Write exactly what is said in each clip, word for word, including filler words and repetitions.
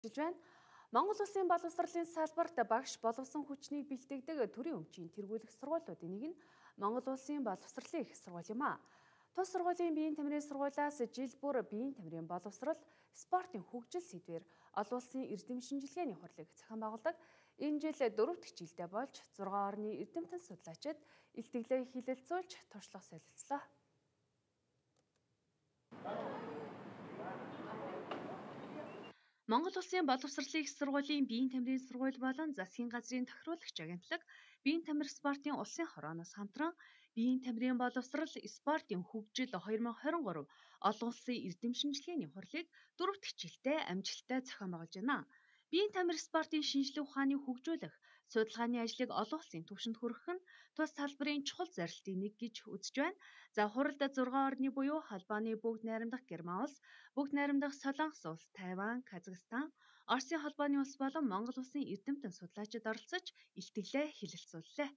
Хэлж байна. Монгол Улсын боловсролын салбарт багш боловсон хүчнийг бэлтгэдэг төрийн өмчийн тэргүүлэх сургуулиудын нэг нь Монгол Улсын боловсролын их сургууль юм а. Тус сургуулийн биеийн тамирын сургуулиас жил бүр биеийн тамирын боловсрол, спортын хөгжил сэдвээр олон улсын эрдэм шинжилгээний хурлыг зохион байгуулдаг. Энэ жил дөрөв дэх жилдээ болж зургаан орны эрдэмтэн судлаачид илтгэлээ хилэлцүүлж туршлага солилцлоо. Монгол Улсын боловсролын их сургуулийн биеийн тамирын сургууль болон засгийн газрын тохируулагч агентлаг биеийн тамир спортын улсын хорооноос хамтран биеийн тамирын боловсрол, спортын хөгжил две тысячи двадцать три олон улсын эрдэм шинжилгээний хурлыг дөрөв дэх жилдээ амжилттай зохион байгуулж байна. Биеийн тамир спортын шинжилгээ ухааны хөгжүүлэх, судалгааны ажлыг олон улсын түвшинд хүргэх нь тус салбарын чухал зорилтын нэг гэж үзэж байна. За хуралд зургаан орны буюу холбооны бүгд найрамдах Герман улс, бүгд найрамдах Солонгос улс, Тайван, Казахстан, Оросын холбооны улс болон Монгол улсын эрдэмтэн судлаачид оролцож илтгэлээ хилэлцүүллээ.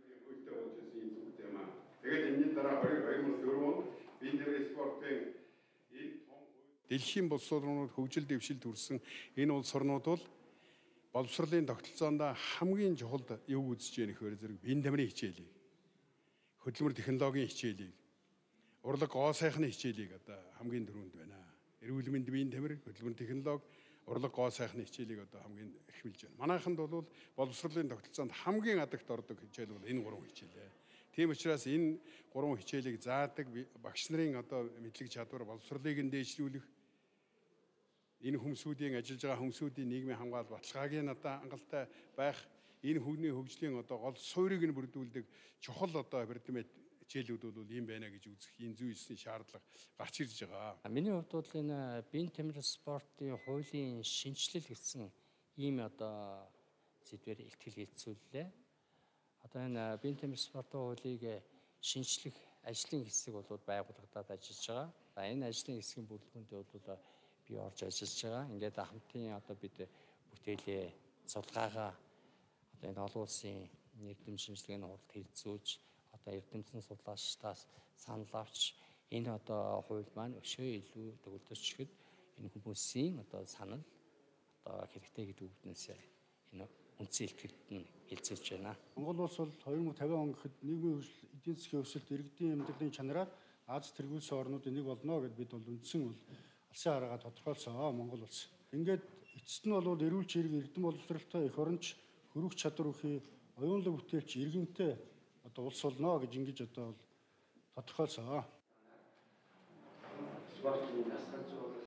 Тэгээд энэний дараа две тысячи двадцать четыре онд биеийн тамирын спортын энэ дэлхийн бус орнууд хөгжил дэвшилд хүрсэн энэ улс орнууд бол боловсролын тогтолцоонд хамгийн чухал юу үзэж яах вэ зэрэг биеийн тамирын хичээлийг, хөдөлмөр технологийн хичээлийг, урлаг гоо сайхны хичээлийг одоо хамгийн түрүүнд байна. Эрүүл мэнд биеийн тамир, хөдөлмөр технологи, урлаг гоо сайхны хичээлийг одоо хамгийн эрхэмлж байна. Манайханд бол боловсролын тогтолцоонд хамгийн адагт ордог хичээл бол энэ гурван хичээл. Тийм учраас энэ гурван хичээлийг заадаг багш нарын одоо мэдлэг чадвар боловсролыг нь дээшлүүлэх, энэ хүмүүсийн ажиллаж байгаа хүмүүсийн нийгмийн хамгаалалт баталгаагийн одоо хангалттай байх, энэ хүний хөгжлийн одоо гол суурийг нь бүрдүүлдэг чухал одоо опертимент хичээлүүд бол ийм байна гэж үзэх энэ зүйсний шаардлага гарч ирж байгаа. Миний хувьд бол энэ биеийн тамир спортын хуулийн шинжилэл гэсэн ийм одоо зэдвэр илтгэл хийцүүллээ. Одоо энэ биеийн тамир спортын хуулийг шинжлэх ажлын хэсэг бол байгуулагдаад ажиллаж байгаа. За энэ ажлын хэсгийн бүлгүүнд бол би орж ажиллаж байгаа. Ингээд хамтын одоо бид бүтээлээ судалгаагаа одоо энэ олон улсын эрдэм шинжилгээний хуралд хэлэлцүүлж одоо эрдэмтэн судлаачдаас санал авч энэ одоо хууль маань өшөө илүү төгөлдөж энэ хүмүүсийн одоо санал одоо хэрэгтэй гэдэг үгнээс энэ үндсэн илтгэлд нь хэлцүүлж байна. Монгол улс бол две тысячи пятьдесят он гэхэд нийгмийн хөгжил, эдийн засгийн өсөлт, иргэдийн амьдралын чанараар Аз тэргүүлсэн орнуудын нэг болно гэдээ бид бол үндсэн бол алсын хараагаа тодорхойлсон Монгол улс. Ингээд эцэст нь бол эрүүл чирэг эрдэм боловсролтой эх оронч хөрвөх чадвар үхий оюунлаг бүтээлч иргэнтэй одоо улс болно гэж ингэж одоо тодорхойлсон. Спортын насгал